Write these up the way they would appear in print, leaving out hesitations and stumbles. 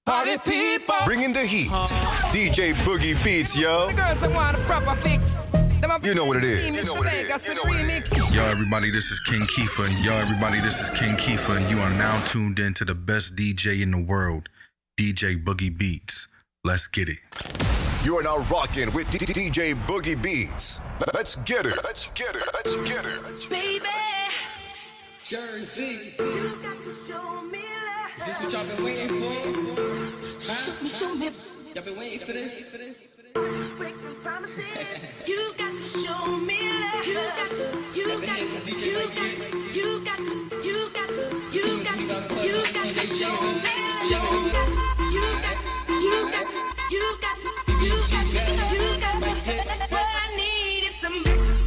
Party people. Bringing the heat. DJ Boogie Beatz, yo. The girls that want a proper fix. You know what it is. Yo, everybody, this is King Kiefer. And you are now tuned in to the best DJ in the world, DJ Boogie Beatz. Let's get it. You are now rocking with DJ Boogie Beatz. Let's get it. Let's get it. Let's get it. Baby. Jersey. Is this what y'all been waiting for? Huh? Show me. Y'all been waiting for this? You got to show me love. You got to what I need is some.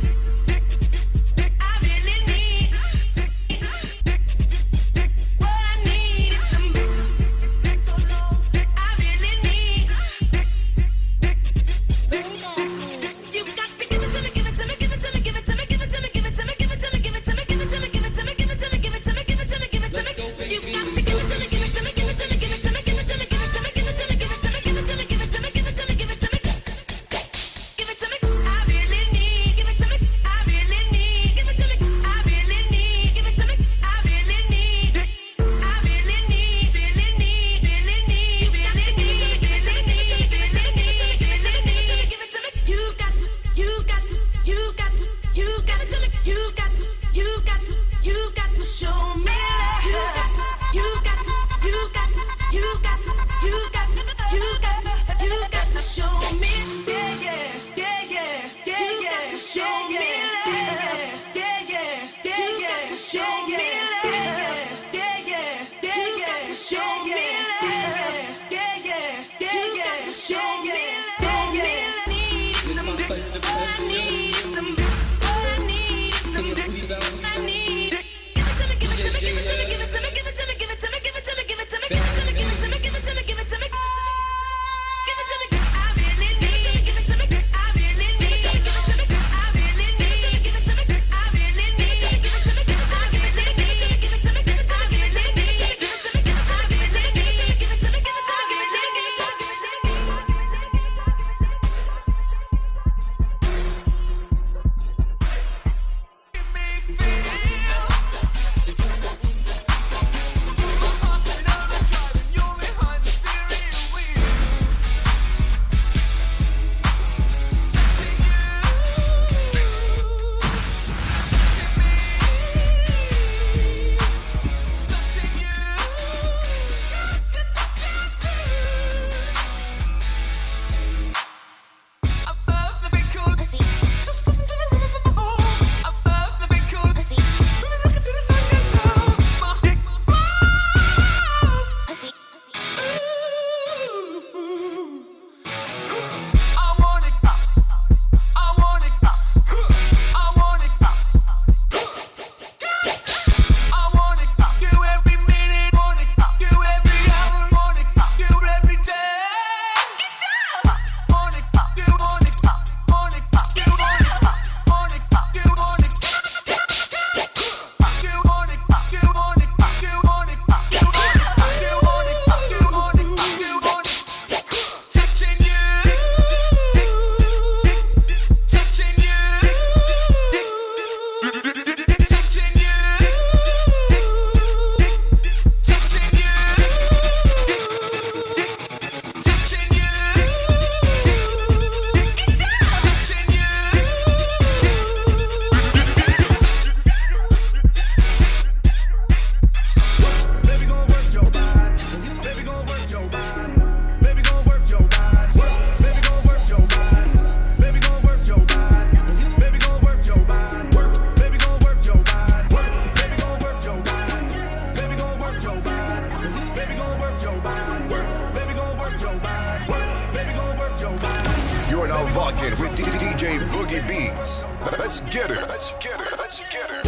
with DJ Boogie Beatz. Let's get it. Let's get it. Let's get it.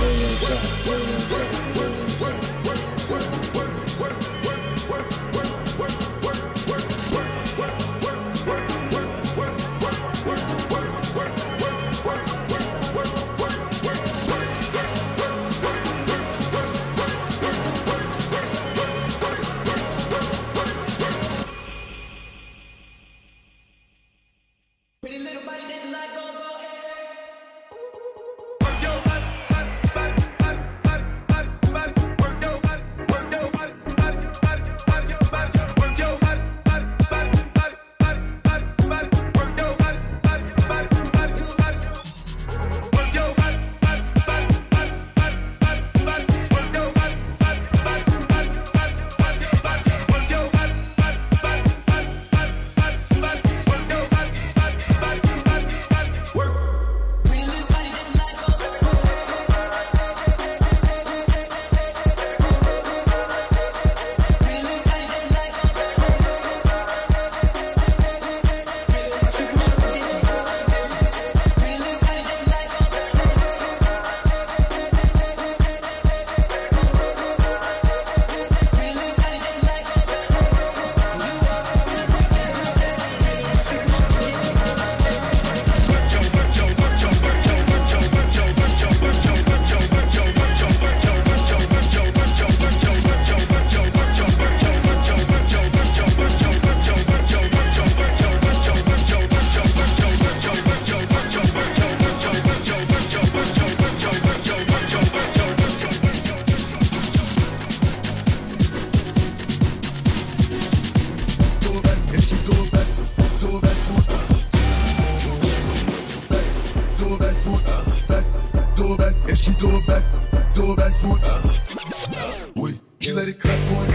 and she throw it back foot. Wait, she let it clap for it.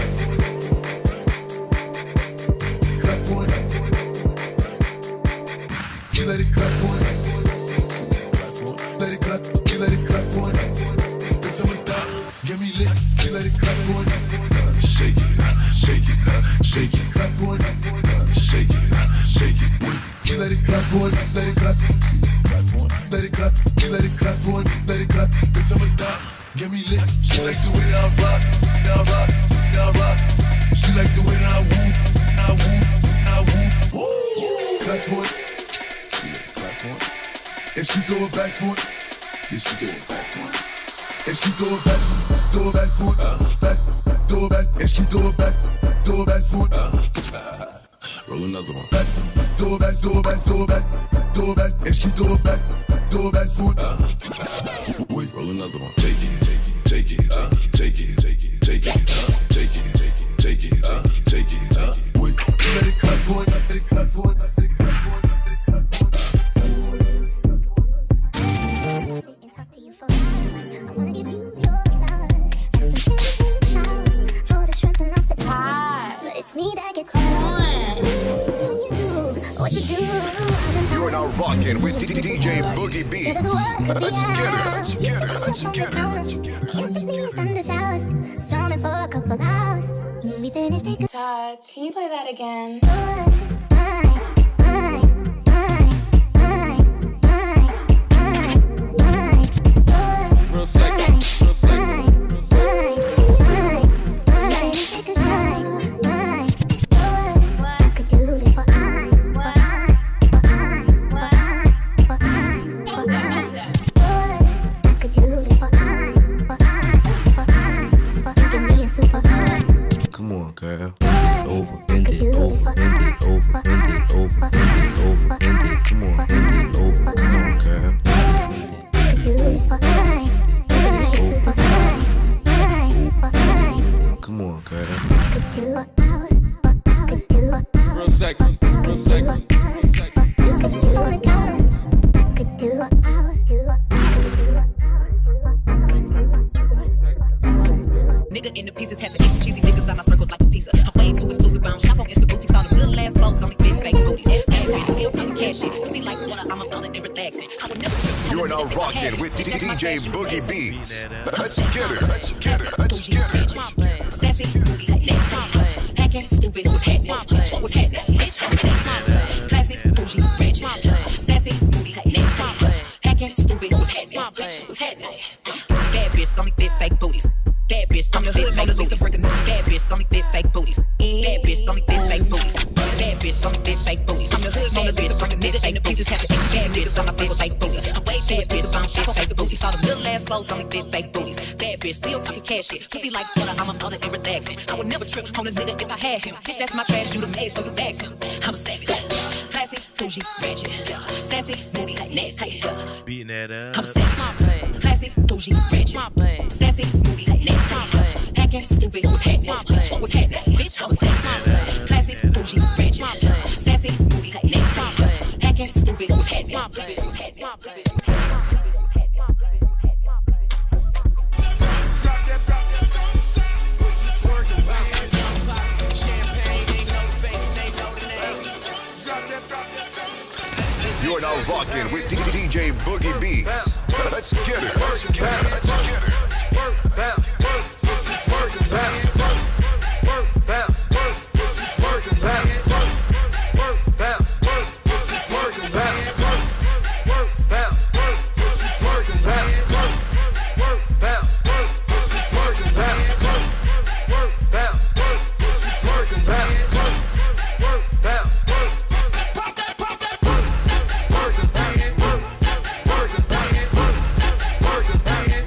Clap for it. She let it clap for it. Let it clap. She let it clap for it. Bitch, I'm a dog. Give me lit. She let it clap for it. Shake it, shake it, shake it. Clap for it. Shake it, shake it. Wait, she let it clap for it. Let it clap. Let it clap, let it clap for it, let it clap. Bitch, I'm a dog, get me lit. She like the way that I rock, that I rock, that I rock. She like the way that I whoop, I whoop, I whoop. Clap for it, she let it clap for it. And she throw it back for it, yeah, she throw it back for it. And she throw it back for it, back, throw it back. And she throw it back for it. Roll another one. Back, throw it back, throw it back, throw it back, throw it back. And she throw it back foot. Wait, roll another one. Take it, take it, take it, take it, take it, take it, take it, take it. Wait, let it clap for it, let it clap for it, let it clap for it, let it clap for it. And talk to you for hours. I wanna give you your flowers and some champagne showers. All the shrimp and lobster pies, but it's me that gets on. What you do? You are now rocking with DJ Boogie Beatz. Let's get it. Let's get it. Let's get it. Let's get it. Instantly thunder showers, storming for a couple hours. When we finish, take a Touch, can you play that again? Real sexy, real sexy, real sexy. I could do this for Come on, girl. Bend it over, bend it over, bend it over, bend it over, bend it over, bend it. Come on, bend it over. Come on, girl. Bend it. Come on, girl. Real sexy, real sexy, real sexy. Nigga in the pieces had to eat some cheesy niggas out my circle like a pizza. I'm way too exclusive, I don't shop on Insta boutiques. All them little ass clothes, only fit fake booties. Bad bitch, still talking cash shit. Feel like water, I'm about it and relaxing. I would never trip. You are now rocking with DJ Boogie Beatz. Let's get it. Let's get it. Let's get it. Sassy, booty, nasty. Hacking, stupid, what's happening? Bitch, what was happening? Bitch, I was happening. Classic, bougie, ratchet. Sassy, booty, nasty. Hacking, stupid, what's happening? Bitch, what's happening? Bad bitch, only fit fake booties. Bad bitch, only fit fake booties. Bad bitch, only fit fake booties. Bad bitch, only fit fake booties. Bad bitch, only fit fake booties. I'm the hood Mona Lisa, bring the nigga in the pieces, have to exchange niggas on my face with fake booties. I'm way too expensive, I don't shit fake booties. All the little ass clothes, only fit fake booties. Bad bitch, still talking cash shit. Pussy like water, I'm a mother and relaxing. I would never trip on a nigga if I had him. Bitch, that's my trash, you the maid, so you back him. I'm a savage. Classy, bougie, ratchet. Sassy, booty, nasty. Beating that up. I'm a savage. Classy, bougie, ratchet. Sassy, booty, nasty. Hacking, stupid, what's happening? Bitch, what was happening? Bitch, I was savage. Classy, bougie, ratchet. Sassy, booty, nasty. Hacking, stupid, what's happening? What's happening? You are now rocking with DJ Boogie Beatz. Let's get it. Let's get it. Let's get it. Work, bounce, work, put you twerking, bounce, work, bounce, work, put you twerking, bounce, work, bounce, work, put you twerking, bounce, work, bounce, work, put you twerking, bounce, work, bounce, work, put you twerking, bounce, work, bounce, work, put you twerking, bounce, work, bounce, work. Pop that, working, working, working, working, working, working.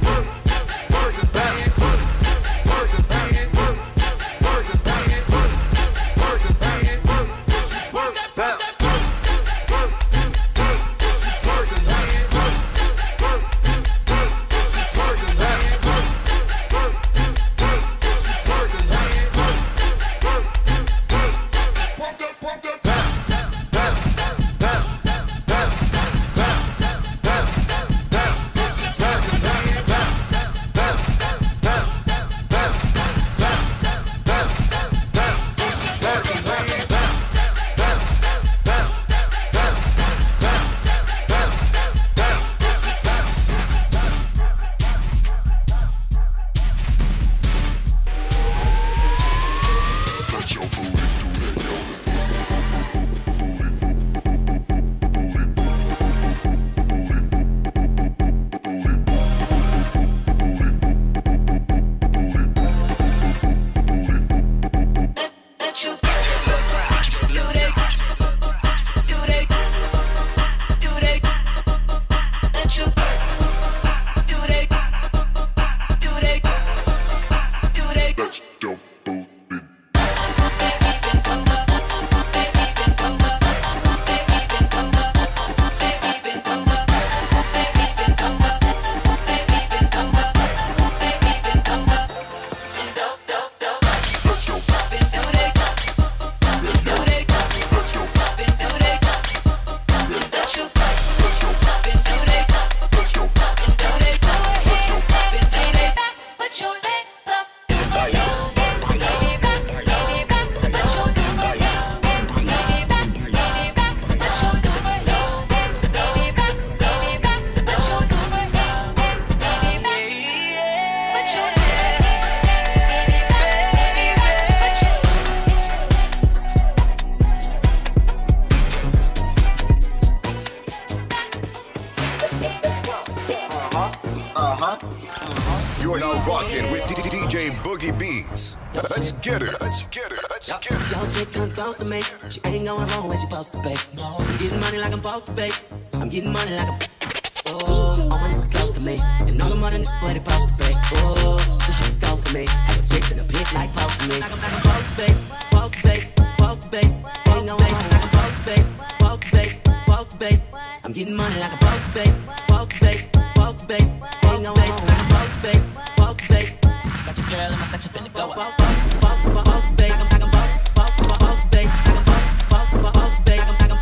You are now rocking with DJ Boogie Beatz. Let's get it. Let's get it. Let's get it. Yo, chick come close to me. She ain't going home when she supposed to pay. I'm getting money like I'm supposed to pay. I'm getting money like I'm. Oh, when close to me. And all the money where they supposed to pay. Oh, go for me. I got chicks in the pit like post to me. Like I'm supposed to pay. Supposed to pay. Supposed to pay. Ain't going home like I'm supposed to pay. Supposed to pay. Supposed to pay. I'm getting money like I'm supposed to pay. Supposed to pay. Supposed to pay. Ain't going home like I'm supposed to pay. Supposed to pay. Got your girl in my section finna go up. Supposed to pay. Supposed to pay. Supposed to pay. Supposed to pay.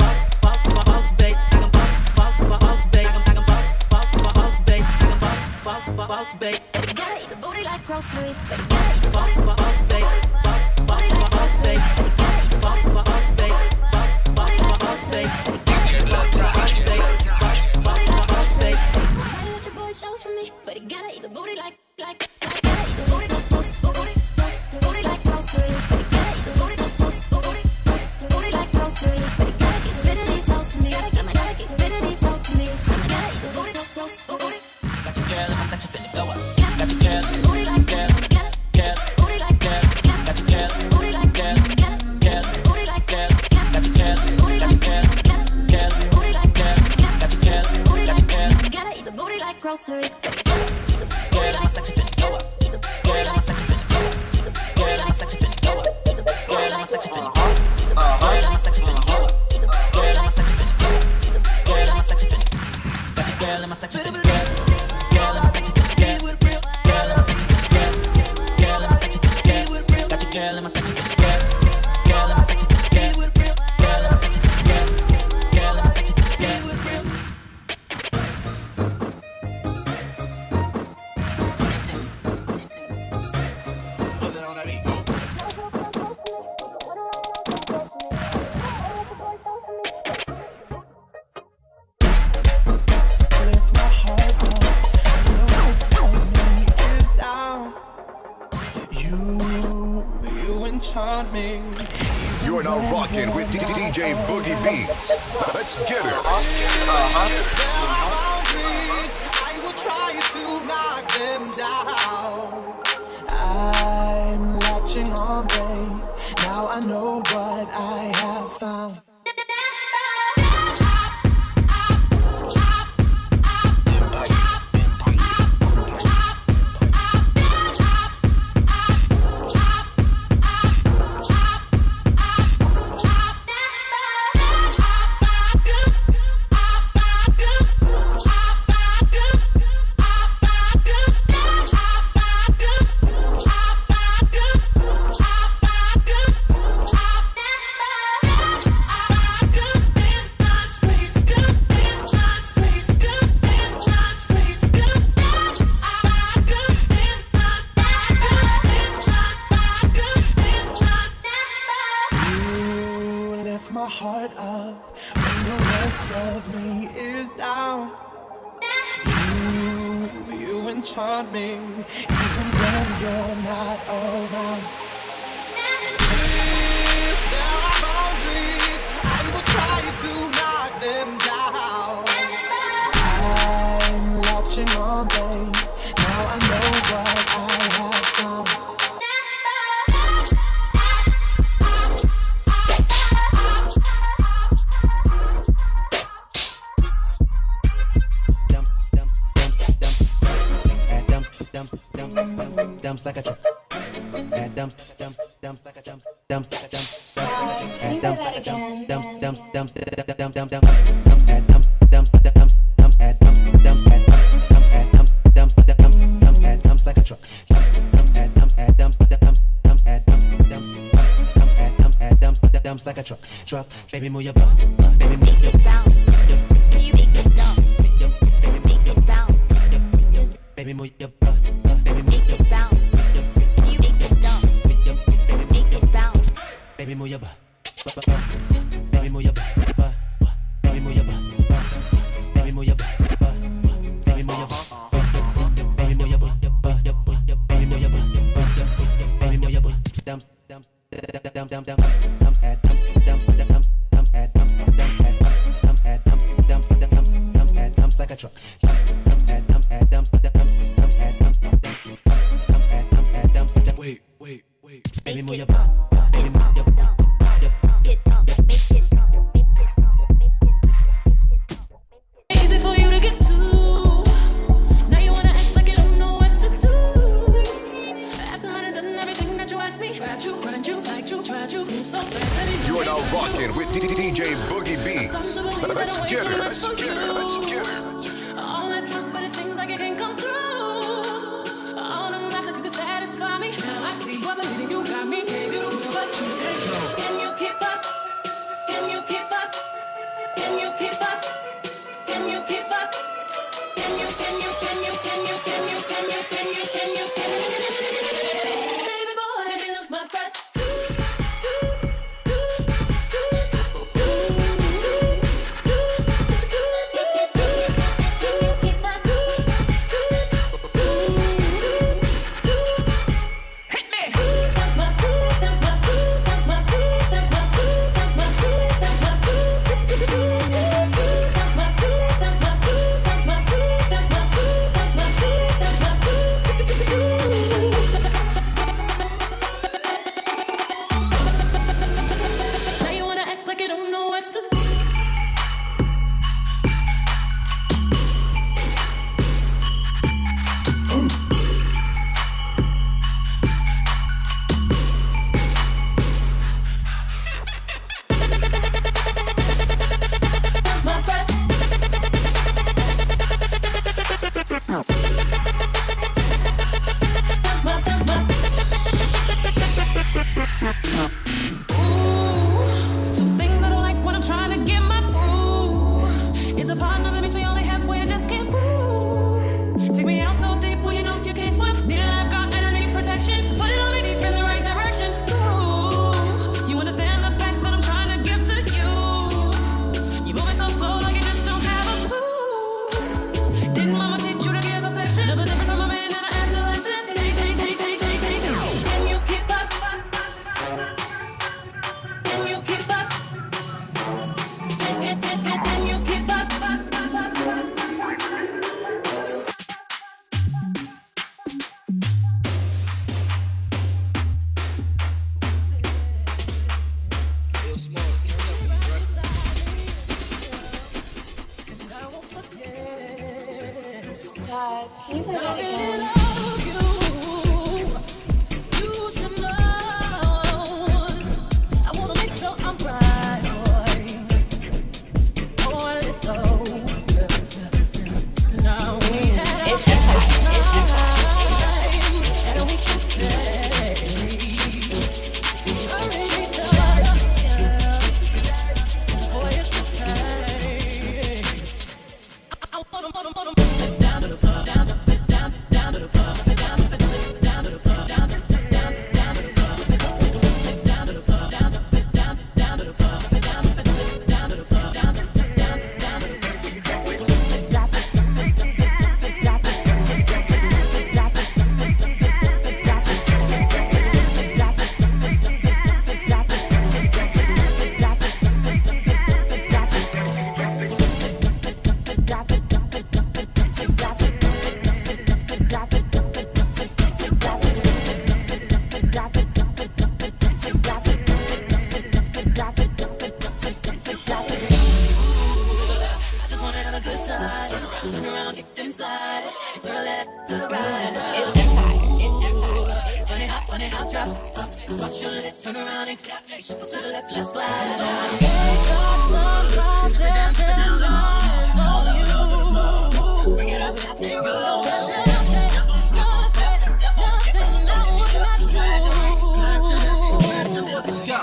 But you gotta eat the booty like groceries. But you gotta eat the booty, booty like groceries. But you gotta eat the booty, booty like groceries. Booty like groceries. Why let your boy show for me? But you gotta eat the booty like gotta eat the booty like groceries. But you gotta eat the booty like groceries. But you gotta get rid of these hoes for me. Gotta get rid of these hoes for me. Gotta eat the booty. Got your girl in my section finna go up. Got your girl, Booty like girl, girl, booty like girl, got your girl, booty like girl, booty like girl, got your girl, booty like girl, booty like got your girl, booty like gotta eat the booty like groceries. girl in my section finna go up. Girl in my section finna go up. Girl in my section finna go up. Girl in my section finna go up. Girl in my section finna go up. Girl in my section finna go up. Girl in my section finna. Got your girl in my section finna go. Girl in my section finna go. Girl in my section finna go. Girl in my section finna go. Got your girl in my section finna go. Girl in my section finna go. Girl in my section finna go. Girl in my section finna go. You are now rocking with DJ Boogie Beatz. Let's get it. I will try to knock them down. I'm latching on, babe. Now I know what I have found. Heart up when the rest of me is down. You enchant me even when you're not around. If there are boundaries, I will try to knock them down. I'm latching on, babe. Now I know what I have found. Dumps like a truck. Dumps like a dumps. Dumps like a dumps. Dumps like a dumps. Dumps like a dumps. Dumps dumps like a truck. Dumps like a truck. Truck, baby, move your butt. Baby, move your butt. Baby, move your butt. Baby, move your butt. Baby, move your butt. Baby, move your butt. Baby, move your butt. Baby, move your butt. Baby, move your butt. Baby, move your butt. Baby, move your butt. Baby, move your butt. Dumps like a truck. Dumps Two things I don't like when I'm trying to get my groove. Is a partner that makes me only halfway, I just can't move. Take me out so deep when you know you can't swim. Need a lifeguard and I need protection to put it on me deep in the right direction. Ooh, you understand the facts that I'm trying to give to you. You moving so slow like you just don't have a clue. Didn't mama teach you to give affection? Know the difference from a man and an adolescent. Can you keep up? Can you keep up? Can you keep up? Can you play that again? Watch your lips, turn around and clap. Shuffle to the left, let's glide. Bring it up, let's go.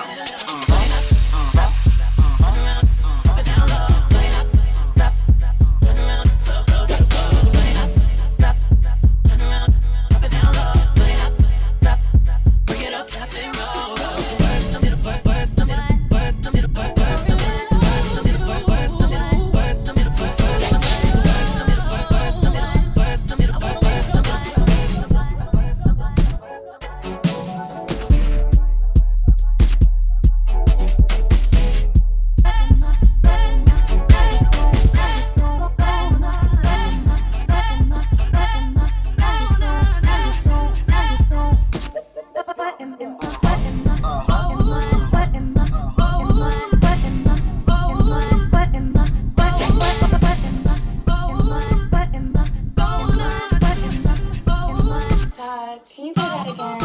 Can you play that again?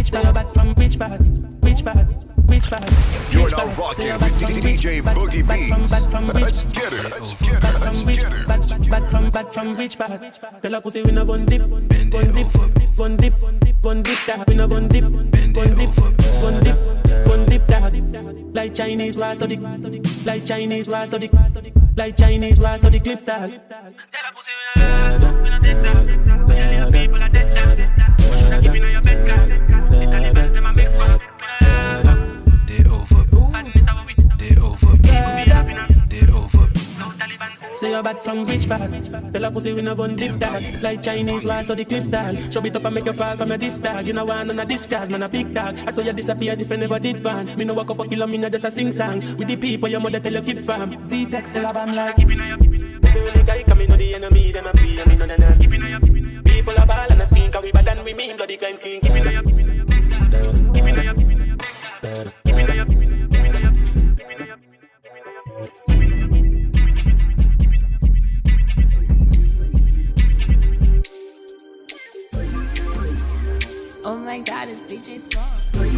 which part? Bad from which part? Which part? Which part? You're now rocking with DJ Boogie Beatz. Let's get it. Let's get it. Let's get it. Bad from which part? Tell a pussy we no gun dip, gun dip, gun dip, gun dip that. We no gun dip, gun dip, gun dip, gun dip that. Like Chinese was so the, like Chinese was so the, like Chinese was so the clip that. Tell a pussy we no dip that. We no people are dead that. Give me no your bed card. Them a big one. They over. They over. They over. Say you're bad from which part? Tell a pussy we no gun dip that. Like Chinese was so the clip that. Show it up and make you fall from a disc tag. You know one on a disguise, man a big tag. I saw you disappear as if you never did ban. Me no walk up a kilo, me no just a sing song. With the people your mother tell you keep fam. Z-Tech full of band like. If you the guy come in, know the enemy, them a pray, me know the nasty. People are ball and a screen, cause we bad and we mean bloody crime scene. Oh my God, it's DJ Song.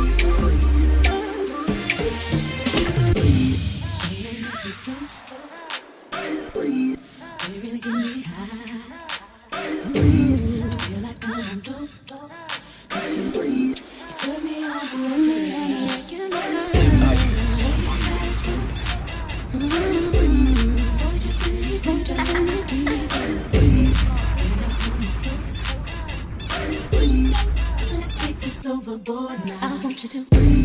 Overboard now. I want you to.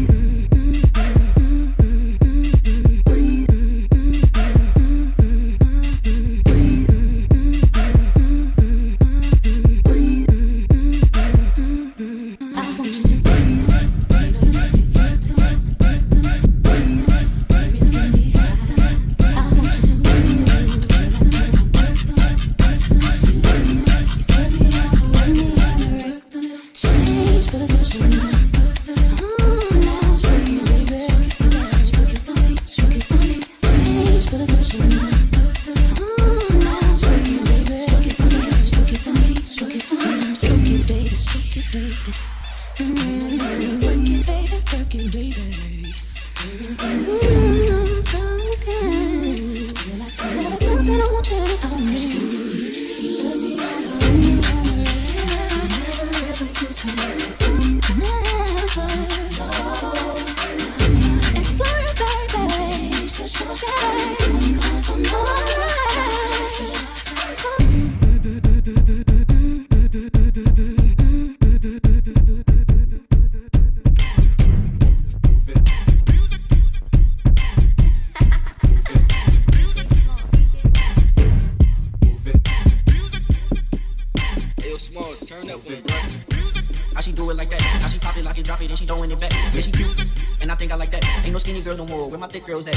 How she do it like that? How she pop it, lock it, drop it, then she throwing it back. Yeah, she cute, and I think I like that. Ain't no skinny girls no more. Where my thick girls at?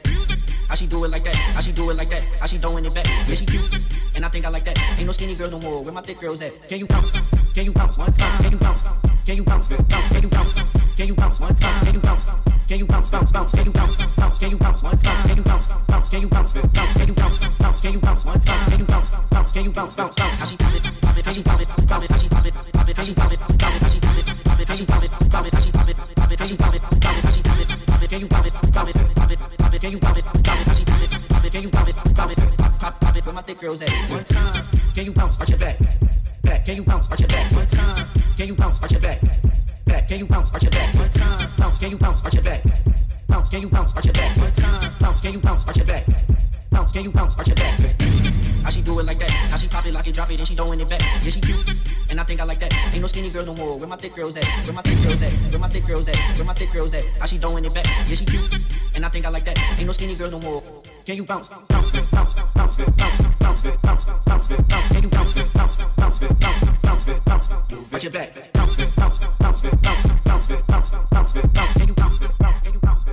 How she do it like that? How she do it like that? How she throwing it back? Yeah, she cute, and I think I like that. Ain't no skinny girls no more. Where my thick girls at? Can you bounce? Can you bounce one time? Can you bounce? Can you bounce? Can you bounce? Can you bounce one time? Can you bounce? Can you bounce? Bounce? Can you bounce? Can you bounce one time? Can you bounce? Can you bounce? Can you bounce? Can you bounce one time? Can you bounce? Can you bounce? How she pop it? Pop it? How she pop it? Pop it? How she pop it? Pop it? How she pop it? Pop it? How she pop it? Pop it? How she pop it? Pop it? How she pop it? Pop it? How she pop it? Pop it? How she pop it? Pop it? Can you pop it? Pop it? Pop it? Pop it? Can you pop it? Pop it? How she pop it? Pop it? Can you pop it? Pop it? Pop it? Where my thick girls at? One time. Can you bounce? Arch your back. Back. Can you bounce? Arch your back. One time. Can you bounce? Arch your back. Back. Can you bounce? Arch your back. One time. Bounce. Can you bounce? Arch your back. Bounce. Can you bounce? Arch your back. One time. Bounce. Can you bounce? Arch your back. Bounce. Can you bounce? Arch your back. How she do it like that? How she pop it, lock it, drop it, then she throwing it back. Yeah, she cute, and I think I like that. Ain't no skinny girls no more. Where my thick girls at? Where my thick girls at? Where my thick girls at? Where my thick girls at? How she throwing it back? Yeah, she cute, and I think I like that. Ain't no skinny girls no more. Can you bounce? Bounce, bounce, bounce, bounce, bounce, bounce, bounce, bounce, bounce. Can you bounce? Bounce, bounce, bounce, bounce, bounce. Watch your back. Bounce, bounce, bounce, bounce, bounce, bounce, bounce, bounce. Can you bounce? Can you bounce?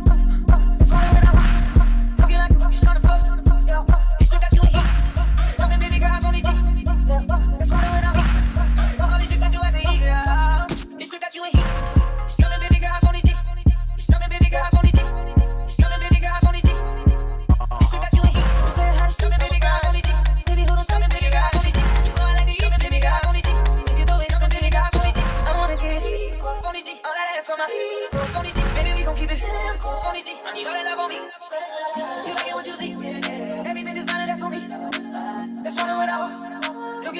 Stop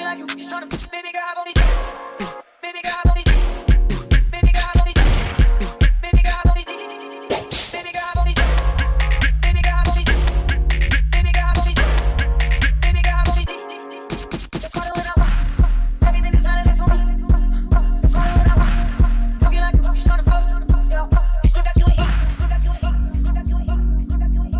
like you just tryna f- baby girl, I want it. Baby girl, I want it. Baby girl, I want it. Baby girl, I want it. Baby girl, I want it. Baby girl, I want it. Baby girl, I want it. Baby girl, I want it. It's harder when I walk. Everything is harder than so much. It's harder when I walk. Talking like you just tryna fuck. Yo, you still got you in heat. You still got you in heat. You still got you in heat. You still got you in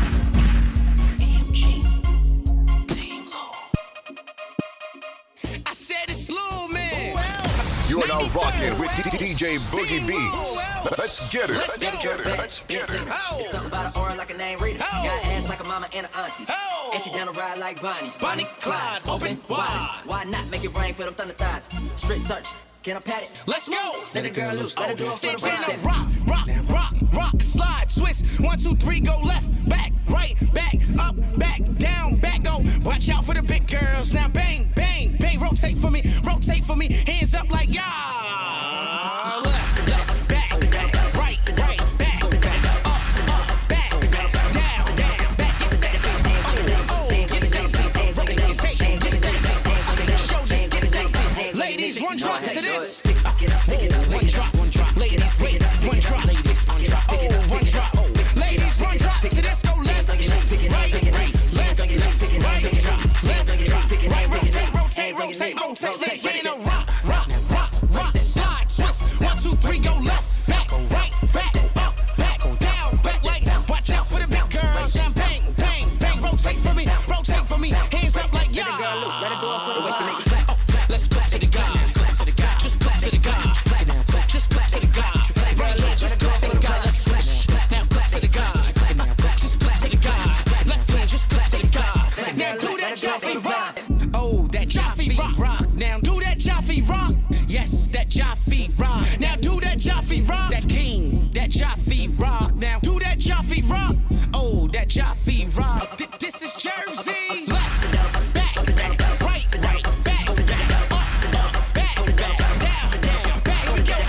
heat. I said it's Lil Man. You are now rocking with DJ Boogie Beatz. Let's get it. Let's get it. Let's get it. It's something about an aura like a name Rita. Got ass like a mama and an auntie. And she down to ride like Bonnie. Bonnie, Clyde, open wide. Why not make it rain for them thunder thighs? Straight search. Can I pat it? Let's go. Let the girl loose. Let her do it for the right. Rock, rock, rock, rock, slide, twist. 1, 2, 3, go left, back, right, back, up, back, down, back, go. Watch out for the big girls. Now bang, bang, bang. Rotate for me, hands up like yeah. Left, left, back, right, right, back, up, back, down, down, back. Get sexy, get sexy, rotate, get sexy. Show just get sexy. Ladies, one drop to this. One drop, ladies, wait, one drop, ladies, one drop, one drop, ladies, one drop to this, go left, right, left, rotate, let's get in a rock, slide, twist, 1, 2, 3, go left, back, right, back, up, back, down, back, like, watch out for the big girls, now bang, bang, bang, rotate for me, hands up like yeah. Let her do it for the way she make it clap. Let's clap to the God, just clap to the God, just clap to the God, right here, just clap to the God, let's splash, now clap to the God, just clap to the God, left hand, just clap to the God, now do that Jaffe rock, oh, that Jaffe rock, now do that Jaffe rock, yes, that Jaffe rock, now do that Jaffe rock, that king, that Jaffe rock, now do that Jaffe rock, oh, that Jaffe rock, this is Jersey, left, back, right, back, up, back, down, back, we go,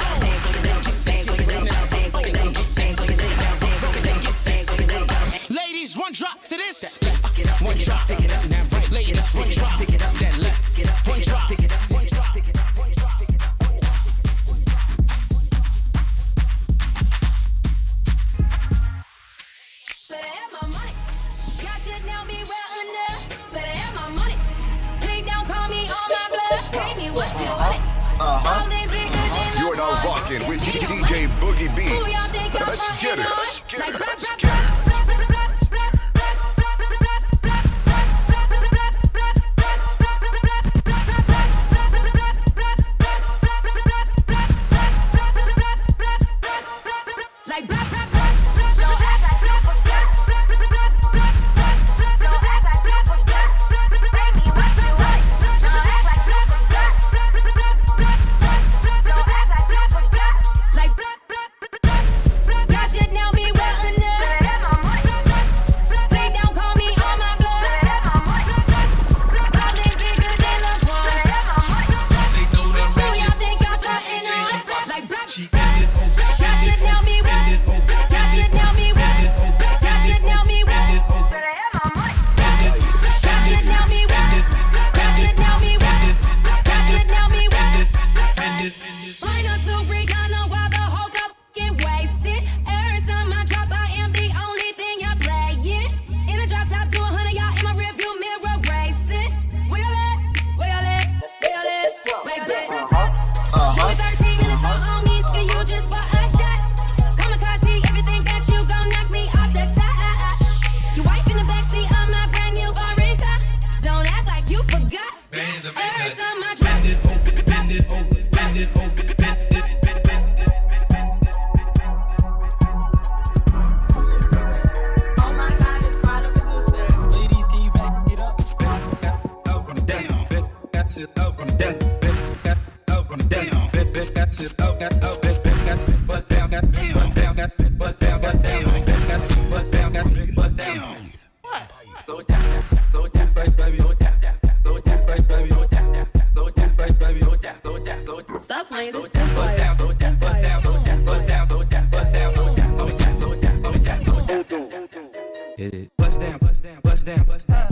ladies, one drop to this, one drop, now right, ladies, one drop, then left, one drop, one drop. Better have my money. Y'all should now be well enough. Better have my money. Please don't call me on my blood. Pay me what you want. All they bigger than You are now rocking with DJ Boogie Beatz. Let's get it. like blah, blah, blah. Like blah, blah, blah. Don't act like blah, blah, blah. Don't act like blah, blah, blah. Pay me what you want. Don't act like blah, blah, blah. Don't act like blah, blah, blah. Like blah, blah, blah. Y'all should now be well enough.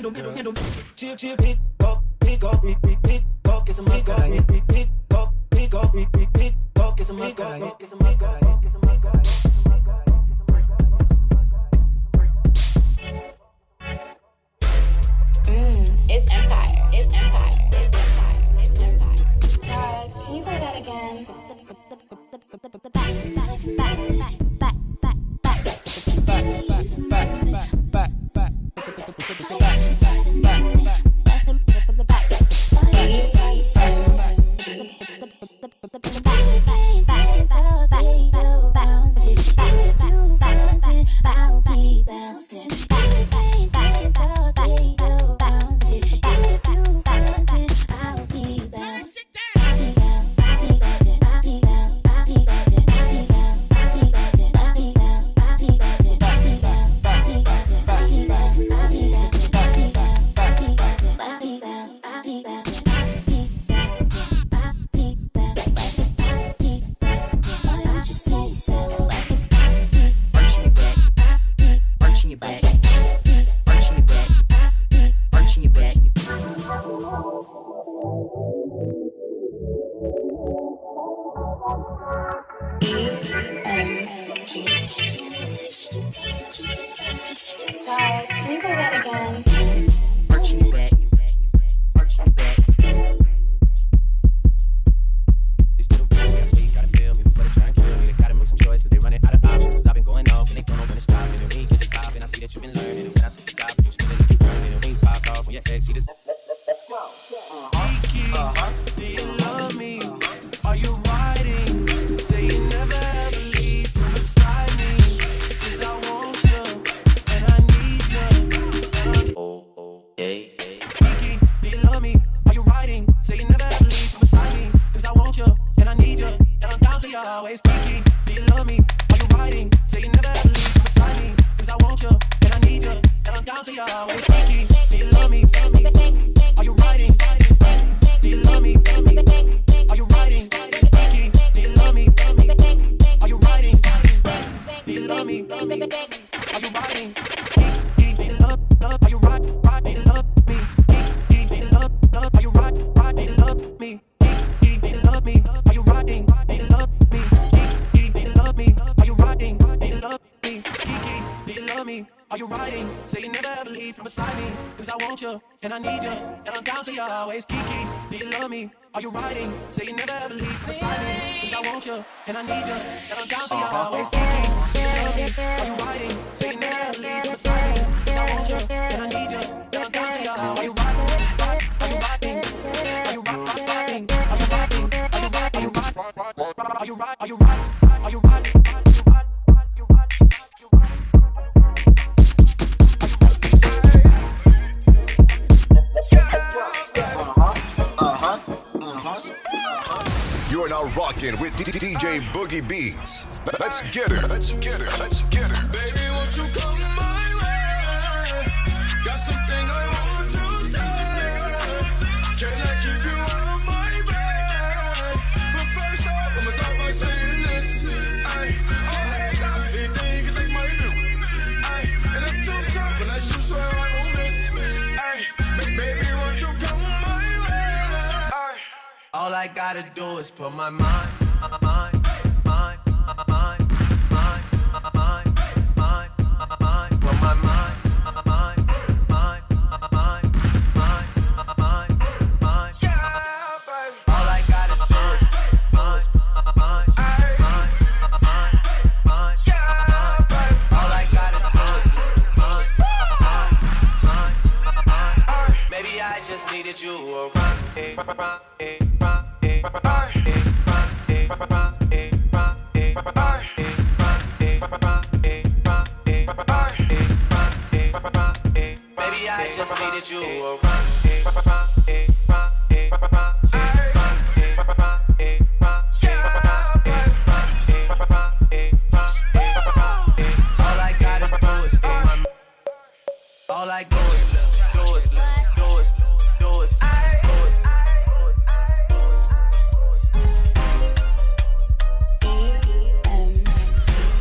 Chip, pick off, pick off, get some pick off, pick off, pick off, pick off, get some pick off, get some pick off, get some pick off. It's Empire. It's Empire. It's Empire. It's Empire. Todd, can you play that again? Todd, can you play that again? And I need you, and I'm down for you always. Kiki, do you love me? Are you riding? Say you never ever leave beside me. Cause I want you, and I need you, and I'm down for you always. Kiki, do you love me? Are you riding? Say you never ever leave beside me. Cause I want you, and I need you, and I'm down for you always. Are you riding? Are you riding? Are you riding? Are you riding? Are you riding? Are you riding? Are you riding? Are you riding? Are you riding? You're now rocking with DJ Boogie Beatz. Let's get it. Let's get it. Let's get it. Baby, won't you come my way? Got something I want to say. Can I keep you out of my bed? But first off, I'ma start by saying this. Ay, all hands out, anything you can take my do. Ay, and I'm too tough when I shoot, swear I won't miss. Ay, baby, won't you come my way? Ay. All I gotta do is put my mind.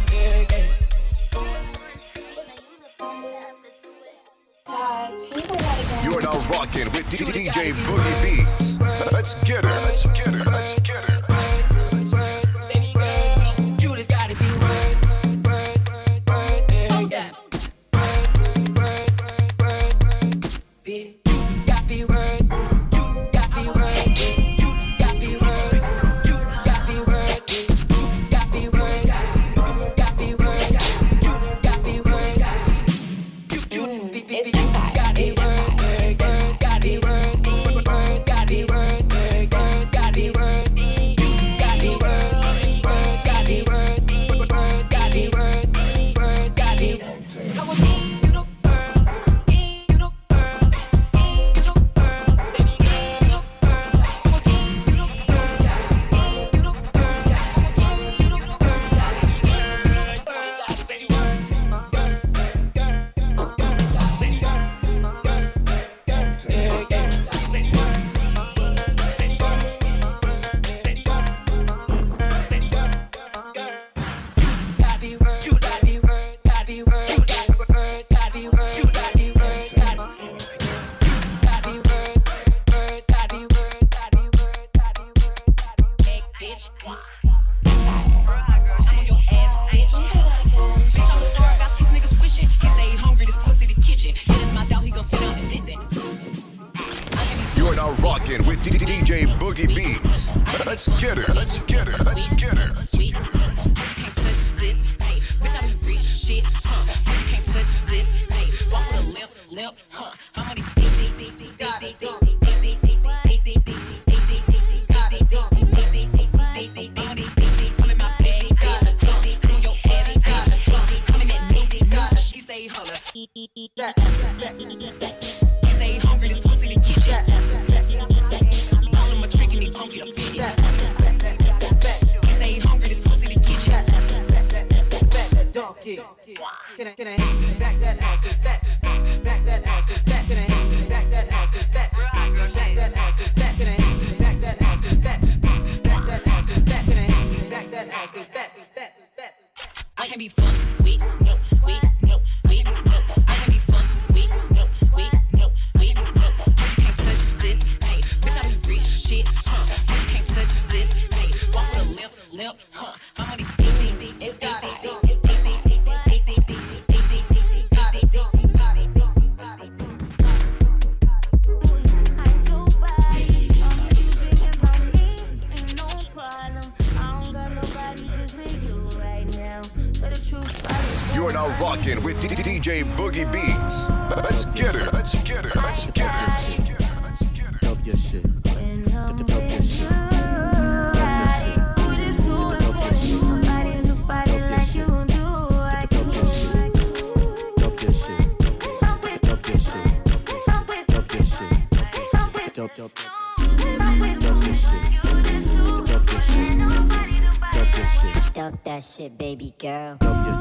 Todd, can you play that You are now rocking with DJ Boogie Beatz. Let's get it. Let's get it. Let's get it. Baby girl, you just gotta be word. Yeah. You gotta be word. You gotta be word. You gotta be word. You gotta be word. You gotta be word. You gotta be word. You gotta be word. You gotta be word. You are now rocking with DJ Boogie Beatz. Let's get it. Let's get it. Let's get it. Can I back that ass and back that ass and back? Can I back that ass and back that ass and back? Can I back that ass and back that ass and back? Can I back that ass and back? I can be fun, wait, no, wait, no, wait, no. I can be fun, wait, no, wait, no, wait, no. You can't touch this, hey, bitch, I be rich shit, You can't touch this, hey, walk with a limp, I'm on these You are now rocking with DJ Boogie Beatz. Let's get it. Let's get it. Let's get it. Dub your shit. Dub your shit. Dump that shit, baby girl.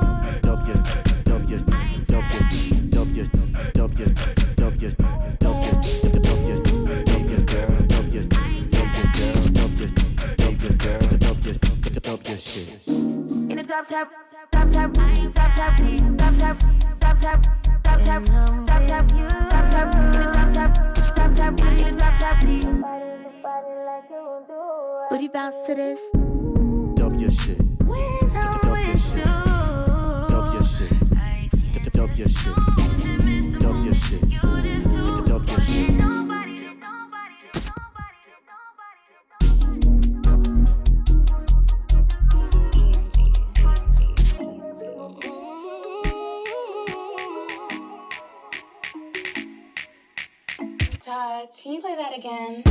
In the drop top, drop top, drop top, drop top, drop top, drop top, drop top, in the drop top, drop top, in the drop top. Booty bounce to this. Dub your shit. Dub your shit. Dub your shit. Dub your shit. Dub your shit. Dub your shit. Todd, can you play that again?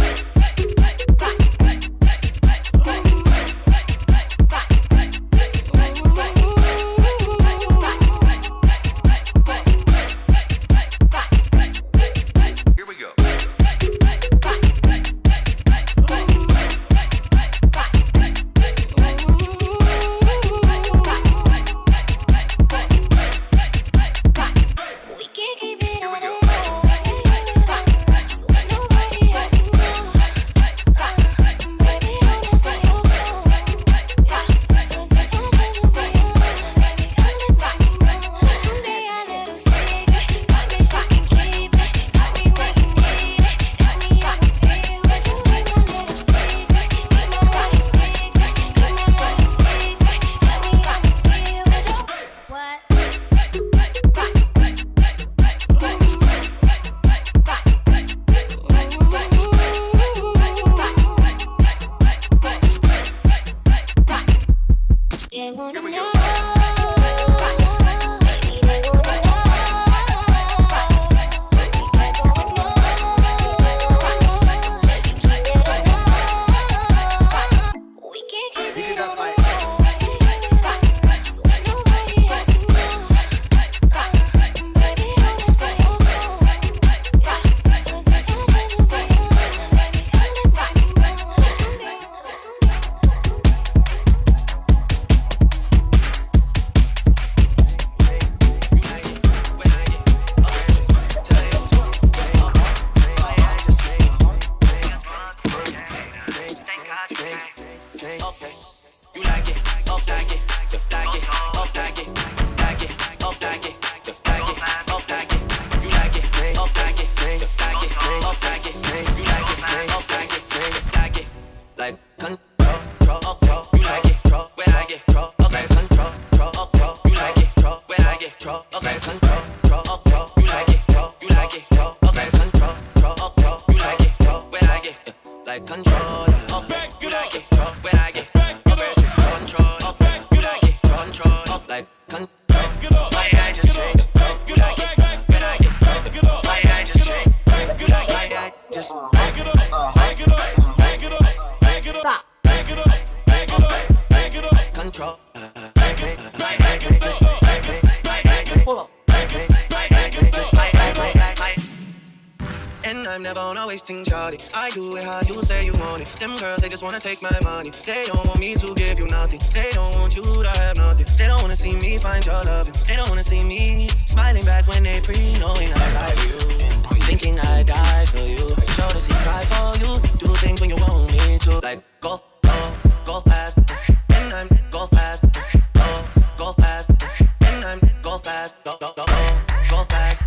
And I'm never on a wasting shawty. I do it how you say you want it. Them girls, they just wanna take my money. They don't want me to give you nothing. They don't want you to have nothing. They don't wanna see me find your loving. They don't wanna see me smiling back when they knowing I like you. Thinking I die for you. Show to see cry for you. Do things when you want me to. Like go fast. And I'm go fast. Go fast. And I'm go fast. Go fast. Go fast.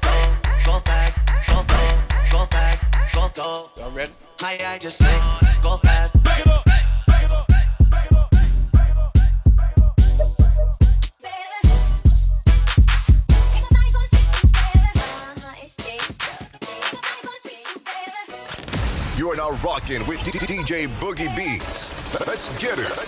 Go. Y'all ready? I just say go fast. Back it up. You are now rocking with DJ Boogie Beatz. Let's get it.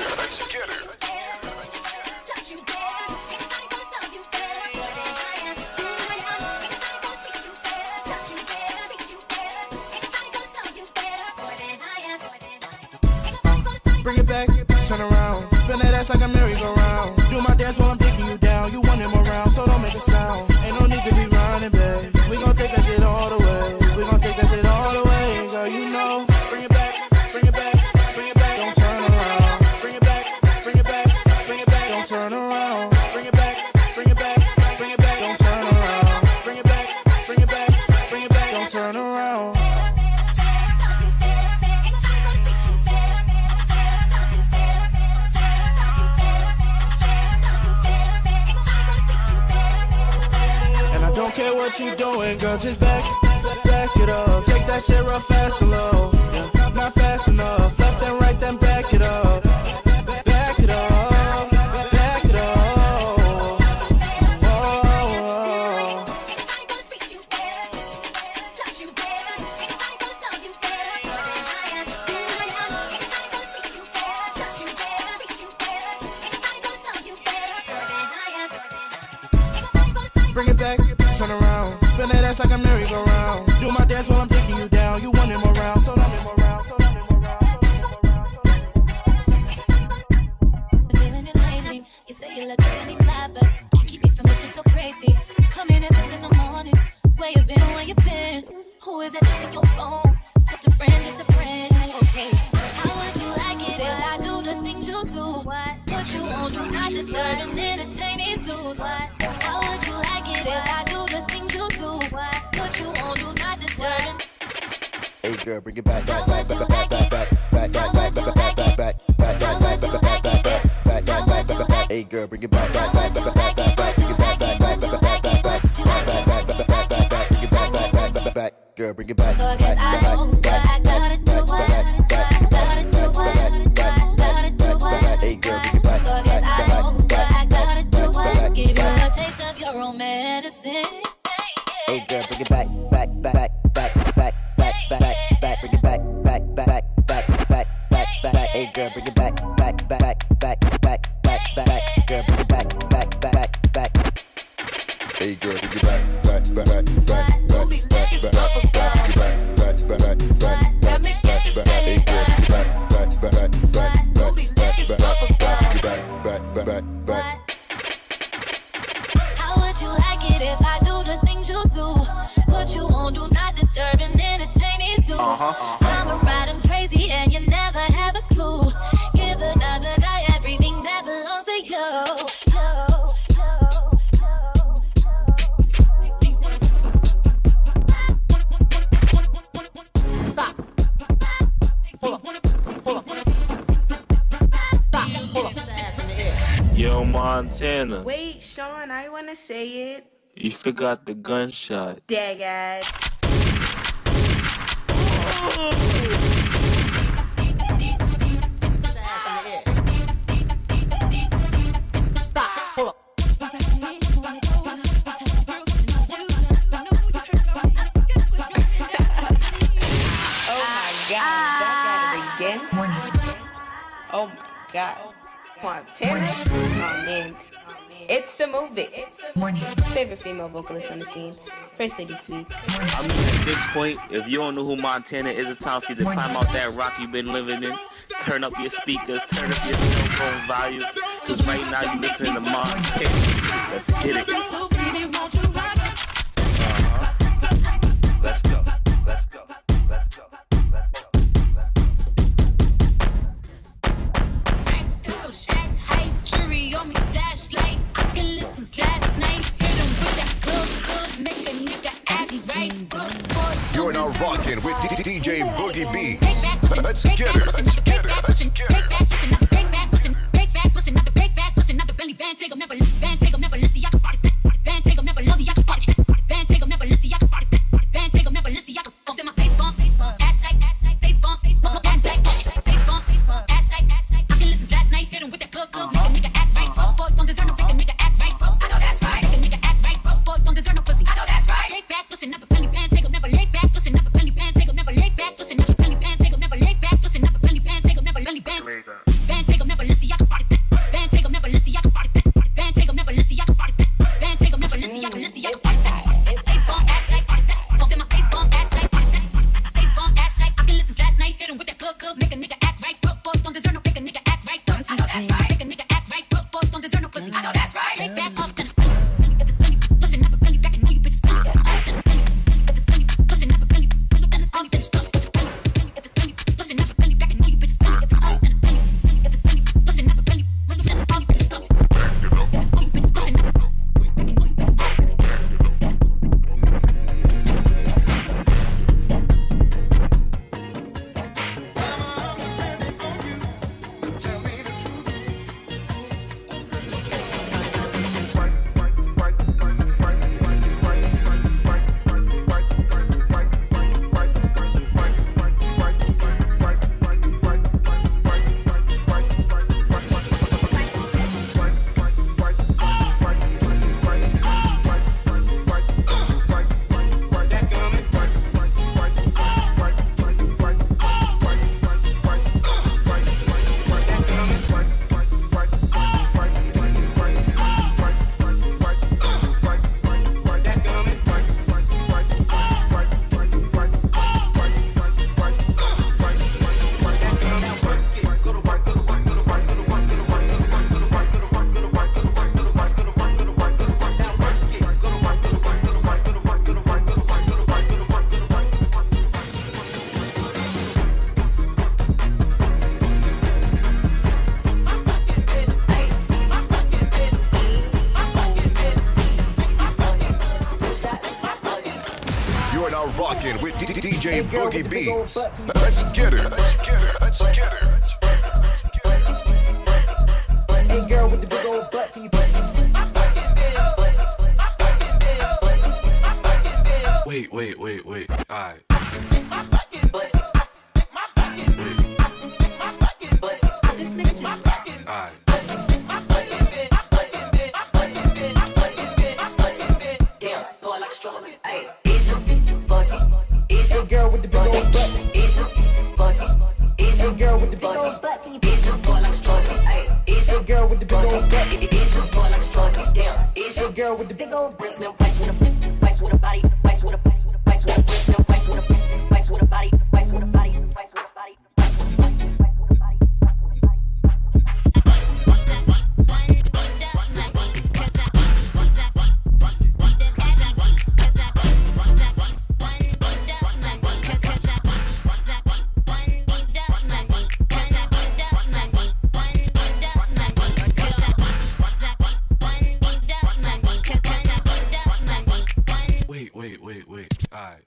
Bring it back, turn around, spin that ass like a merry-go-round. Do my dance while I'm taking you down. You want him around, so don't make a sound. Ain't no need to be running, babe. We gon' take that shit all the way. We gon' take that shit all the way, girl. You know. Bring it back, bring it back, bring it back. Don't turn around. Bring it back, bring it back, bring it back. Don't turn around. Bring it back, bring it back, bring it back. Don't turn around. Bring it back, bring it back, bring it back. Don't turn around. Don't care what you doing, girl, just back it up. Take that shit real fast and low, yeah, not fast enough. Left and right, then back it up. Back it up, back it up. Oh. Bring it back, turn around, spin that ass like a merry-go-round. Do my dance while I'm taking you down. You want him around, so don't him around, so don't him around. Feeling it lately. You say you look really fly, but can't keep me from looking so crazy. Come in at 6 in the morning. Where you been? Where you been? Who is that taking your phone? Just a friend, just a friend. Okay. How would you like it if I do the things you do? Put you on, do not disturb and entertain it, dude. How would you like it if I do the things you do? Put you on, do not disturb and hey girl, bring it back, back, back, back, back, back, back, back, back, back, back, back, back, back, back. Hey girl, bring it back, back, back, back, back, back, back, bring it back, back, back, back, back, back, back, back, back, back, back, back, bring it back, back, back, back, back. Girl, bring it back, back, back, back, back, back, back, back, back. Hey girl, bring it back, back, back, back, give you a taste of your own medicine. hey girl, bring it back, back, back, back, back, back, back, back, bring it back, back, back, back, back, back, back. Hey girl, bring it back, back, back, back, back, back, back. Girl, bring it back, back, back, back. Hey girl, bring it back, back, back, back, back, back, back, back, back, back, back, back, back. Hey girl, back, back, back, back, back, back, back, back. How would you like it if I do the things you do? Put you on, do not disturb and entertain it, do. I'm a riding crazy and you never have a clue. Give another guy everything that belongs to you. Yo, Montana. Wait, Sean, I want to say it. You forgot the gunshot. Dag ass. Oh my god. Montana? Oh man. It's a movie. Favorite female vocalist on the scene. First Lady Sweets. I mean, at this point, if you don't know who Montana is, it's time for you to climb out that rock you've been living in. Turn up your speakers, turn up your cell phone volume. Cause right now you listening to Montana. Let's get it. Let's go. You're now rocking with DJ Boogie Beatz. Let's get it. Take a member, let's see, I can party. Band, take a member, let's see, I can party. Band, take a member, let's see, I can party. Band, take a member, let's see, I can party. My face bump, ass tight, face bump, ass tight, face bump, ass tight. I can listen last night, hit him with that good, make a nigga act right. Boys don't deserve no pick a nigga act right. I know that's right. Make a nigga act right. Boys don't deserve no pussy. I know that's right. Leg back, listen, not the penny band, take a member, leg back, listen, not the penny band, take a member, leg back, listen, not the penny band, take a member, leg back, listen, not the penny band, take a member, penny band. Band, take a member, let's see, I can party. Band, take a member, let's see, I can party. Band, take a member, let's see, I can party. Band, take a member, let's see, I can party. Face bump, ass tight, don't say my face bump, ass tight. Face bump, ass tight. I can listen last night, hit him with that good, make a nigga act right. Boys don't deserve no pick a nigga act right. I know that's right. Make a nigga act right. Boys don't deserve no pussy. I know that's right. Break back up, then it's penny. If it's penny, listen, never penny back and know you bitches penny. If it's penny, if it's penny, listen, never penny. Then it's penny, then it's penny. If it's penny, listen, never penny back and know you bitches penny. If it's penny, then it's penny. If it's penny, listen, never penny. Then it's penny, then it's penny. If it's penny, bitches, listen, never penny. Back and know you bitches penny. Rocking with DJ Boogie Beatz. Let's get it. Let's get it. Let's get it. Hey girl with the big old butt, can you butt? Wait. Alright. This nigga just Alright. damn, going like a stroller. Hey. Hey girl with the big old butt. Hey girl with the big old butt. Hey girl with the big old butt. Hey girl with the big old butt. Wax with a body, wax with a body, wax with a body, wax with a body. Wait. Alright.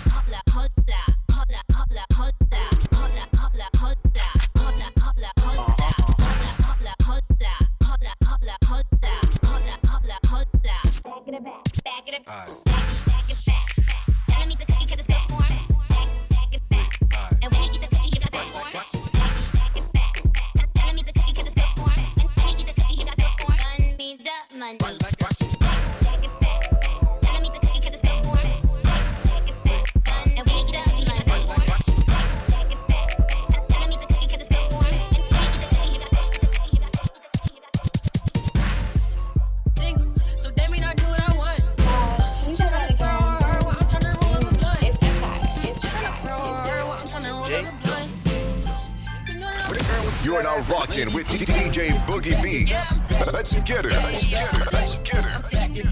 You are now rocking with DJ Boogie Beatz. Let's get it. Let's get it. Let's get it.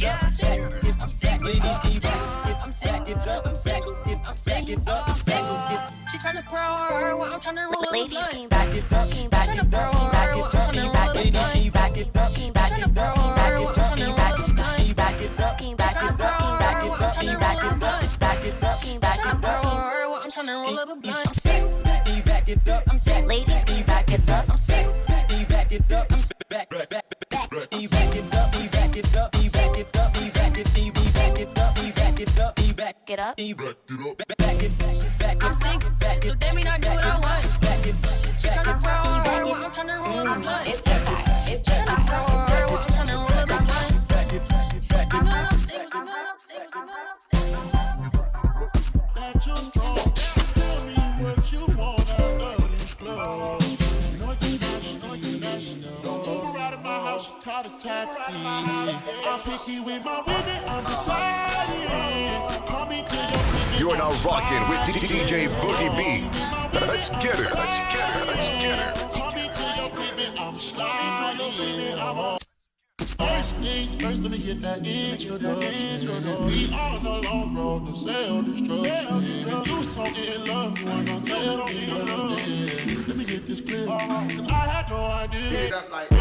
She tryna pro her while I'm tryna roll a Ladies, blunt. can you back it up? Can you back it up? Can you back it up? Can you back it up? Can you back it up? Can you back it up? Can you back it up? Can you back it up? Can you back it up? Can you back it up? Can you back it up? Can you back it up? Can you back it up? Can you back it up? Can you back it up? Can back it up. I'm trying to roll up a blunt. I'm sick. Back it up. I'm sick. Ladies, back it up. I'm sick. Back it up. I'm sick. Back it up. Back it up. Back it up. Back it up. Back it up. Back it up. Back it up. Back it up. Back it up. Back it back. I'm sick. So damn it, I do what I want. She tryna roll. I'm trying to roll up a blunt. It's empire. It's tryna roll. I'm trying to roll up a blunt. You know what I'm saying? You know what I'm saying? You know what I'm saying? That you strong. Tell me what you want out of these clothes. Know you national. Don't move around in my house, you call a taxi. I'm picky with my women, I'm deciding. Call me to your women. You are now rocking with DJ Boogie Beatz. Let's get it. Let's get it. Let's get it. Call me to your women, I'm sliding. First things first, let me get that introduction. We on the long road to self-destruction. You so in love, you ain't gonna tell me nothing. Let me get this clear, cause I had no idea. Get it up like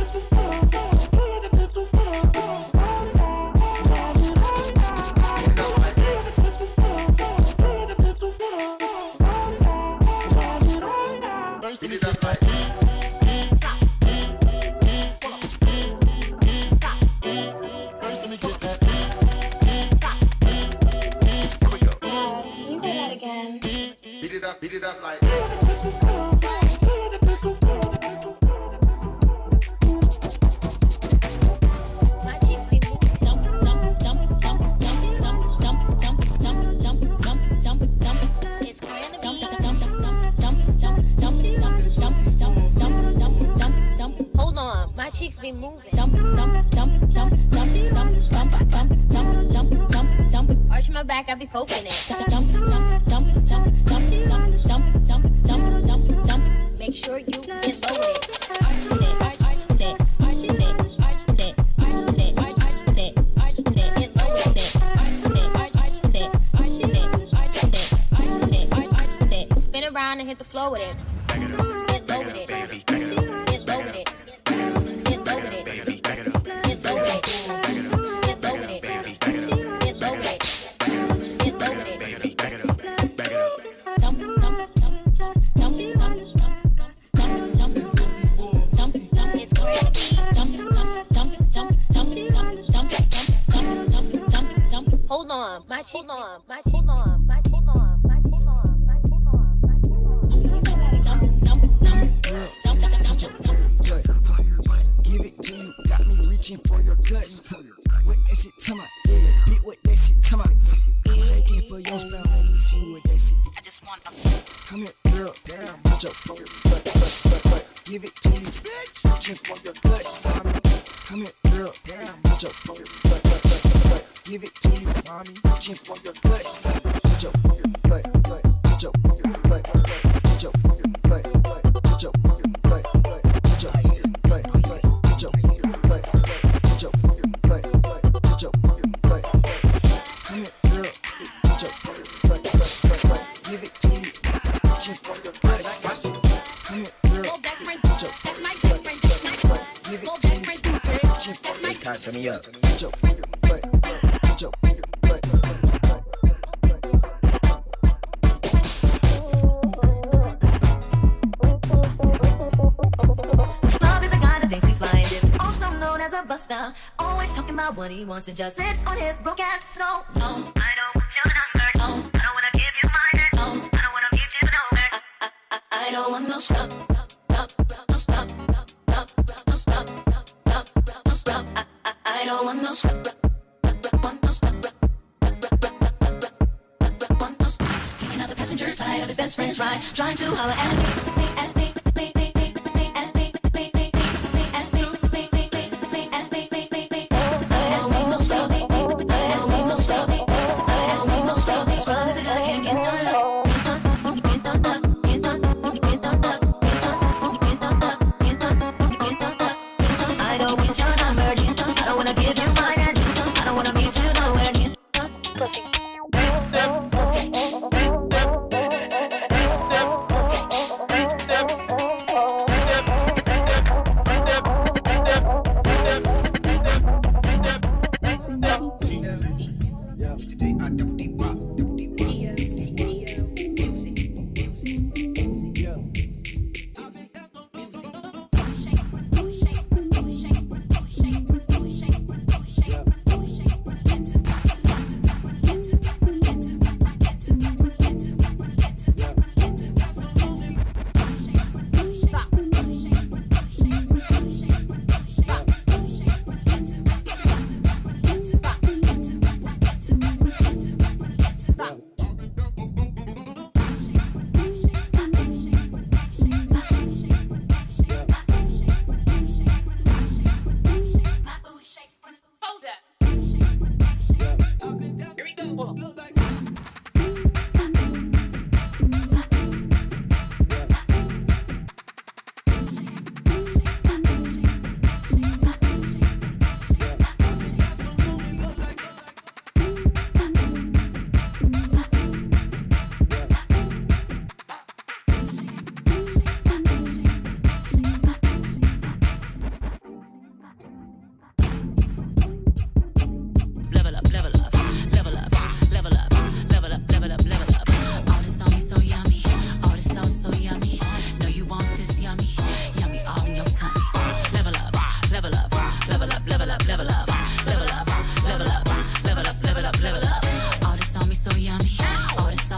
first, let me get like beat it up like My cheeks be moving, jumping, jumping, jumping, jumping, jumping, jumping, jumping, jumping, jumping, jumping, jumping, jumping. It's grand to be jumping, jumping, jumping, jumping, jumping, jumping, jumping, jumping, jumping, jumping, jumping. Hold on, my cheeks be moving, jumping, jumping, jumping, jumping, jumping, jumping, jumping, jumping, jumping, jumping, jumping, jumping. Arch my back, I be poking it, jumping, jumping, jumping, jumping, jumping, jumping, jumping, jumping, jumping, jumping, jumping. Make sure you get low with it. Spin around and hit the floor with it. Get low with it. Get low with it. Get low with it. Get low with it. Get low with it. Get low with it. Get low with it. Jumping, jumping, jumping, jumping, jumping, jumping, jumping, jumping, jumping. It's great to be jumping, jumping, jumping, jumping, jumping, jumping, jumping, jumping, jumping, jumping. Hold on, my cheeks, hold on, my cheeks, hold on, my cheeks, hold on, my cheeks, hold on, my cheeks, hold on, my cheeks, hold on. Jumping, jumping, jumping, jumping, jumping, jumping. Give it to you, got me reaching for your guts. What is it to my beat? What that shit to my shaking for your spell? Let me see what that shit. I just want to come here, girl. Touch up for your butt. Give it to you, bitch. Reaching for your guts. Come here, girl. Touch up for your butt. Give it to you, mommy. Reaching for your guts. Touch up for your butt. Touch up for your butt. Touch up for your butt. Touch up for your butt. Touch up for your butt. Touch up for your butt. Touch up for your butt. Touch up for your butt. Come here, girl. Touch up for your butt. Give it to you. Reaching for your guts. Come here, girl. Touch up for your butt. Give it to you. Reaching for your guts. Touch me up. Touch up for your butt. Touch up for your butt. Love is a guy that thinks he's flying this, also known as a buster. Always talking about what he wants and just sits on his broke ass. So no, I don't want your number. No, I don't wanna give you mine. No, I don't wanna meet you nowhere. I don't want no scrub. No scrub. No scrub. No scrub. I don't want no scrub. Hanging out the passenger side of his best friend's ride, trying to holler at me.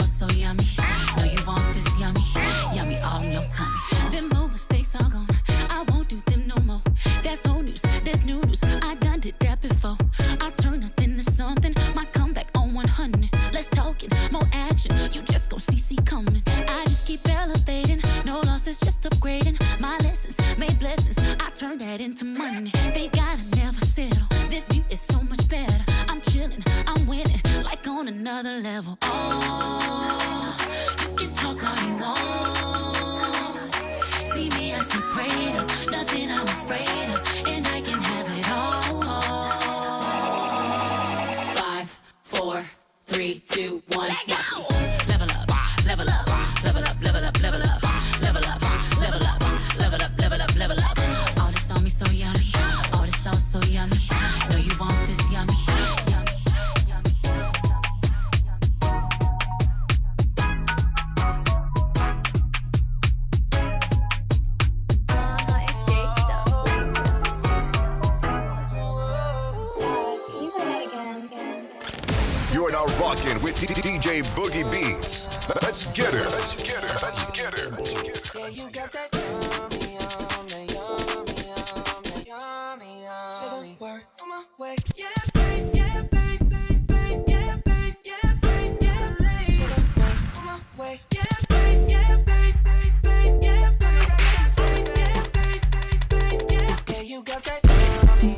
was so yummy. No, you want this yummy, yummy all in your tummy. Them old mistakes are gone. I won't do them no more. That's old news, that's new news. I done did that before. I turn nothing to something. My comeback on 100. Let's talk it, more action. You just gon' see coming. I just keep elevating. No losses, just upgrading. My lessons made blessings. I turn that into money. They gotta never settle. This view is so much better. I'm chilling, I'm winning, like on another level. Oh, you can talk all you want. See me, I see prayed up. Nothing I'm afraid of, and I can have it all. 5, 4, 3, 2, 1. Level up, level up, level up, level up, level up, level up, level up, level up, level up, level up. All this on me so yummy. All this sauce so yummy. No, you want this yummy. You're now rocking with DJ Boogie Beatz. Let's get it. Let's get it. Let's get it. Yeah, you got that yummy. Say the word on my way. Yeah, babe, yeah, babe, babe, babe, yeah, babe, yeah, babe, yeah, babe. Say the word on my way. Yeah, babe, yeah, babe, babe, babe, yeah, babe, yeah, babe, yeah. Yeah, you got that yummy.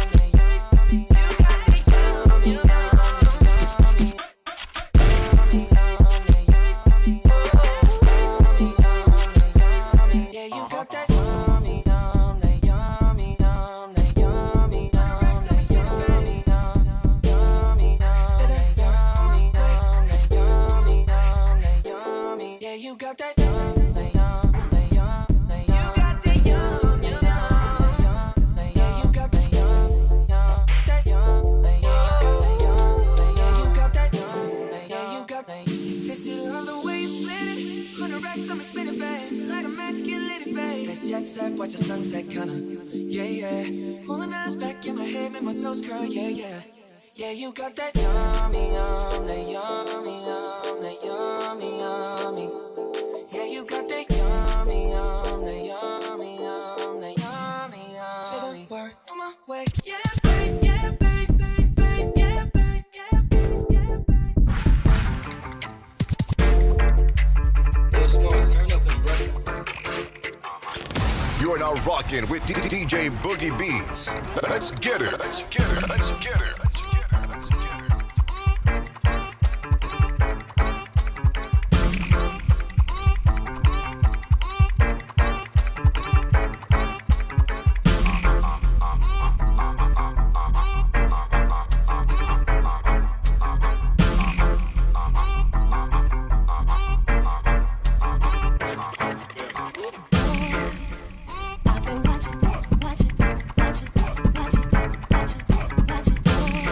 Watch the sunset, kinda, yeah. Pulling eyes back in my head, make my toes curl, yeah. Yeah, you got that yummy, that yummy, that yummy. Yeah, you got that yummy, that yummy, that yummy. Say the word on my way, yeah, babe, yeah, babe, babe, babe, yeah, babe, yeah, babe, yeah, babe. Yo, Smalls, turn up and break. You're now rocking with DJ Boogie Beatz. Let's get it. Let's get it. Let's get it. I've been watching.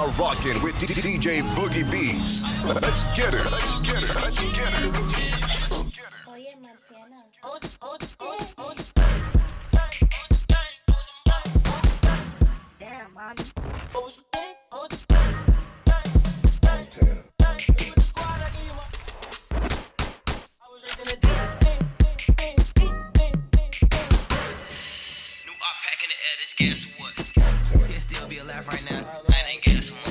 now rocking with DJ Boogie Beatz. Let's get it. Let's get it. Let's get it. Oye, Marciana. Damn, mommy. What was you think? Guess what? He'll still be alive right now. I ain't guess what.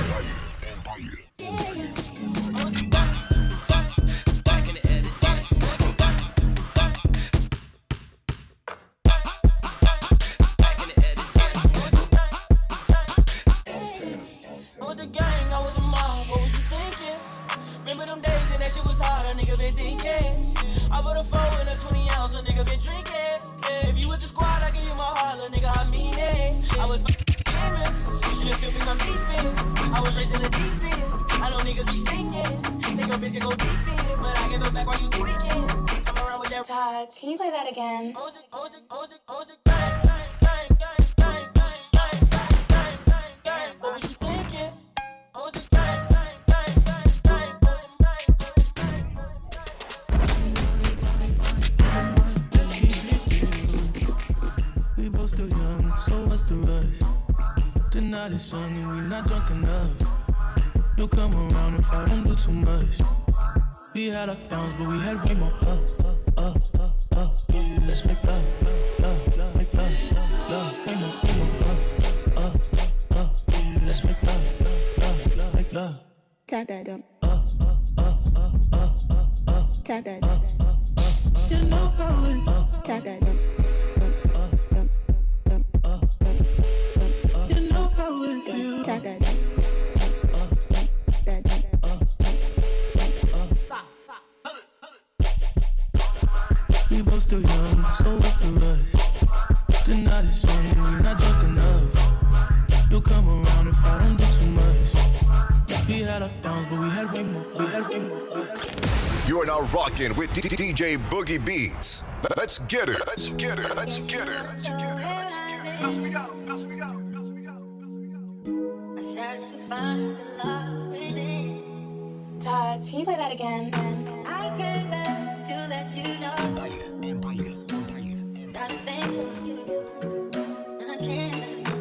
Back in the air, this guess what? Back in the air, this guess what? With the gang, I was a mob. What was you thinking? Remember them days and that shit was hard. A nigga been thinking. I put a 4 in a 20 ounce. A nigga been drinking. Yeah, if you with the squad, I give you my heart, little nigga. I mean it. I was screaming. You feel me? I'm deep in. I was raised in the deep end. I know niggas be singing. Take your bitch and go deep in. But I give it back while you tweaking. Come around with that. Todd, can you play that again? Hold it, bang, bang, bang, bang, bang, bang, bang, bang, bang, bang, bang. What was you thinking? Hold it, bang, bang, bang, bang, bang, bang, bang, bang. We both still young, so what's the rush? The night is young and we not drunk enough. You'll come around if I don't do too much. We had our downs, but we had way more Let's make love, make love, way more Let's make love, make love. Tag that up. Tag that. You know how it. Tag that up. You know how it feels. Tag that up. We both still young, so what's the rush? The night is young and we not drunk enough. You'll come around if I don't do too much. We had our downs, but we had way more. You are now rocking with DJ Boogie Beatz. Let's get it. Let's get it. Let's get it. Let's get it. Let's we go. Let's we go. Let's we go. I searched to find the love within. Todd, can you play that again? I came back to let you know. Not a thing for you, and I can't.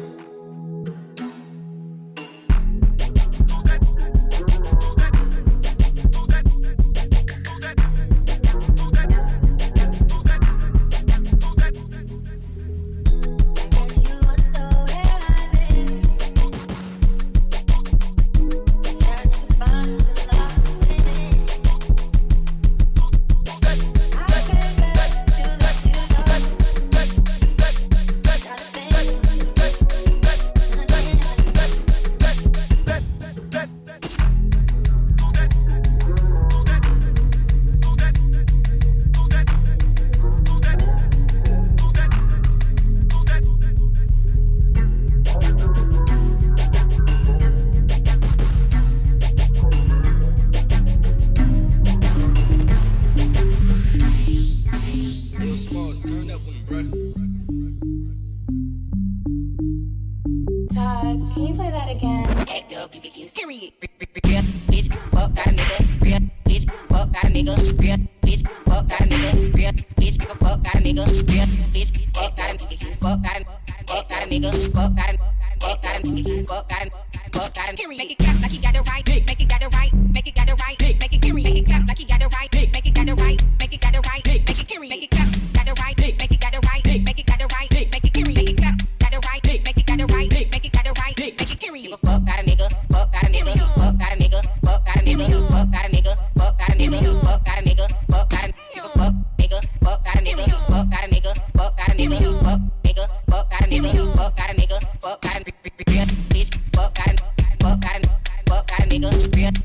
Todd, can you play that again? Act up, you can get serious. Real bitch, fuck got a nigga. Real bitch, fuck got a nigga. Real bitch, fuck got a nigga. Real bitch, give a fuck got a nigga. Real bitch, fuck got a nigga. Fuck got a nigga. Fuck got a nigga. Fuck got a make it clap like he got it right. Make it got it right. Make it got it right. Make it carry. Make it clap like he got it right. Make it got it right. Make it got it right. Make it carry. Make it clap. Got it right. Make it got it right. Make it got it right. Make it carry. Make it clap. Got it right. Make it got it right. Make it got it right. Make it carry. Give a fuck got a nigga. Fuck got a nigga. Fuck got a nigga. Fuck got a nigga. Fuck got a nigga. Fuck got a nigga. Fuck got a nigga. Fuck got a give a fuck nigga. Fuck got a nigga. Fuck got a nigga. Fuck got a nigga. Fuck nigga. Fuck got a nigga. Fuck got a nigga. Fuck got a bitch. Fuck got a fuck got a nigga. Real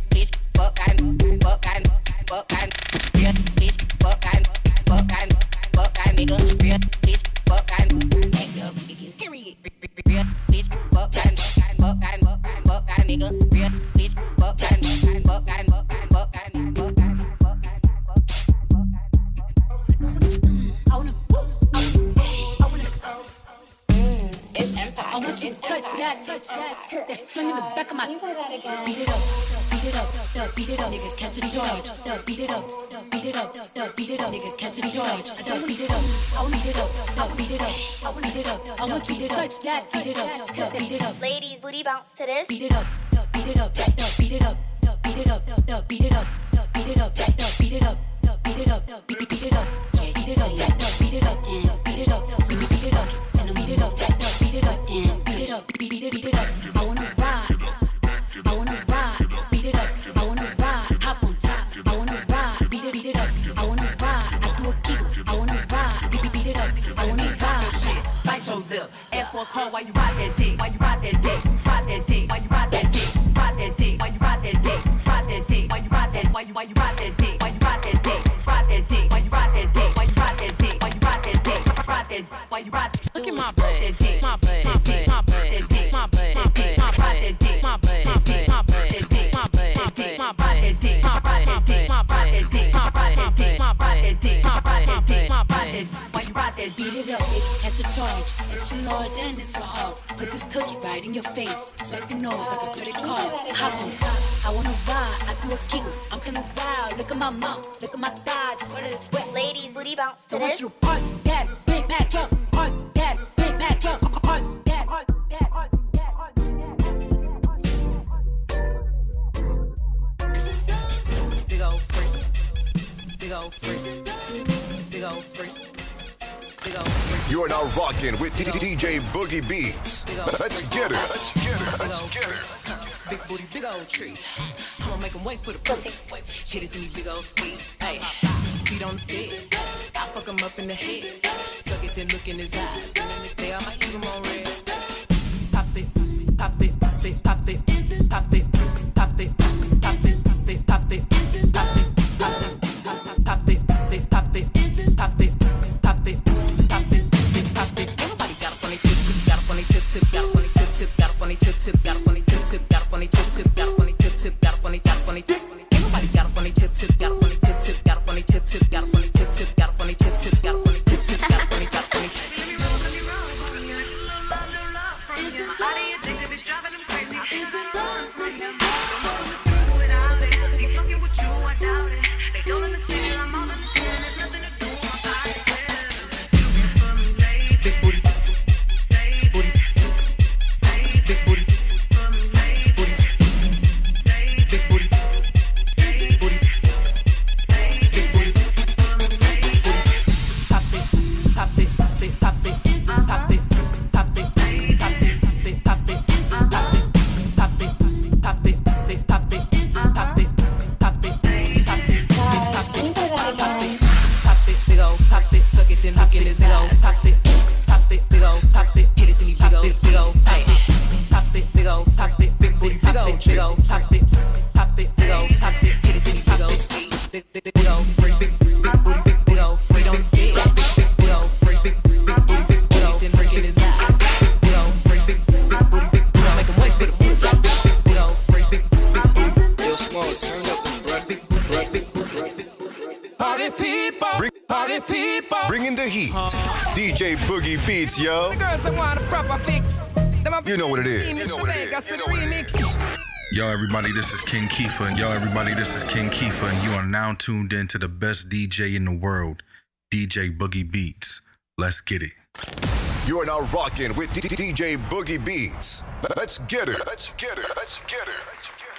want you to touch that. That swing in the back of my. Beat it up, beat it up, beat it up, nigga, catch a charge. Beat it up, beat it up, beat it up, nigga, catch a charge. Beat it up, I want beat it up, beat it up, I want beat it up. I want you to touch that. Beat it up, beat it up. Ladies, booty bounce to this. Beat it up, beat it up, beat it up, beat it up, beat it up, beat it up, beat it up, beat it up, beat it up, beat it up, beat it up, and beat it up, beat it up, and beat it up, beat it up, and beat it up, beat it up. I wanna ride, I wanna ride, beat it up. I wanna ride, hop on top. I wanna ride, beat it up. I wanna ride, I do a kick. I wanna ride, beat it up. I wanna ride, shit. Bite your lip, ask for a call while you ride that dick. While you ride that dick, ride that dick. While you ride that dick, ride that dick. While you ride that dick, ride that dick. While you ride that, while you ride that dick. While you ride that dick, ride that dick. While you ride that dick, while you ride that dick. While you ride that dick, ride that. While you ride that. Look at my bad, my bad, my bad, my bad, my bad, my bad, my bad, my bad, my bad, my bad, my bad, my bad, my bad, my bad, my bad, my bad, my bad. While you ride that, beat it up, bitch, catch a charge. Extra large and extra hard. Put this cookie right in your face. Swipe your nose like a credit card. Hop on top, I wanna ride, I do a kick. I'm kinda wild, look at my mouth, look at my thighs, sweater is wet. Ladies, booty bounce to I want this. you to park that Big Mac up, park that Big Mac up, park that, park that, park that, park that. big old freak, big old freak, big old freak, big old freak. You are now rocking with DJ Boogie Beatz. Let's get it. Let's get it. Let's get it. Big booty, big old tree. I'ma make him wait for the pussy. Shit is in these big old sweet. Hey, feet on the bed. I fuck him up in the head. Suck it, then look in his eyes. And then they say I might leave him on red. Pop it, pop it, pop it, pop it, pop it, pop it, pop it, pop it, pop it, pop it, pop it, pop it, pop it, pop it, pop it, pop it, pop it. Everybody got a funny tip, got a funny tip, got a funny tip, got a funny tip, got a funny tip, got a funny tip, got a funny tip, got a funny tip. Everybody got a funny tip, got a funny tip, got a funny tip, got a funny tip, got a funny tip, got a funny tip, got a funny tip. Bringing the heat. DJ Boogie Beatz, yo. The girls that want a proper fix. You know what it is. Yo, everybody, this is King Kiefer, and you are now tuned in to the best DJ in the world, DJ Boogie Beatz. Let's get it. You are now rocking with DJ Boogie Beatz. Let's get it. Let's get it. Let's get it.